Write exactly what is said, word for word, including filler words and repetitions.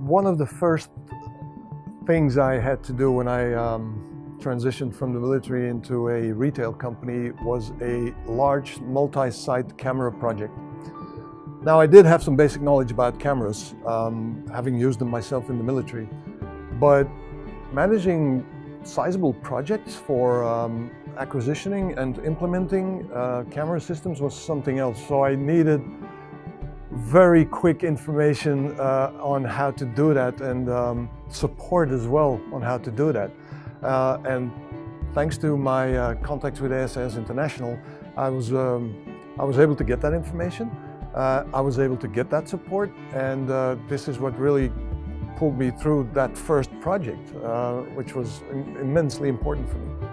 One of the first things I had to do when I um, transitioned from the military into a retail company was a large multi-site camera project. Now, I did have some basic knowledge about cameras, um, having used them myself in the military, but managing sizable projects for um, acquisitioning and implementing uh, camera systems was something else. So I needed very quick information uh, on how to do that, and um, support as well on how to do that. Uh, and thanks to my uh, contacts with A S I S International, I was, um, I was able to get that information. Uh, I was able to get that support, and uh, this is what really pulled me through that first project, uh, which was immensely important for me.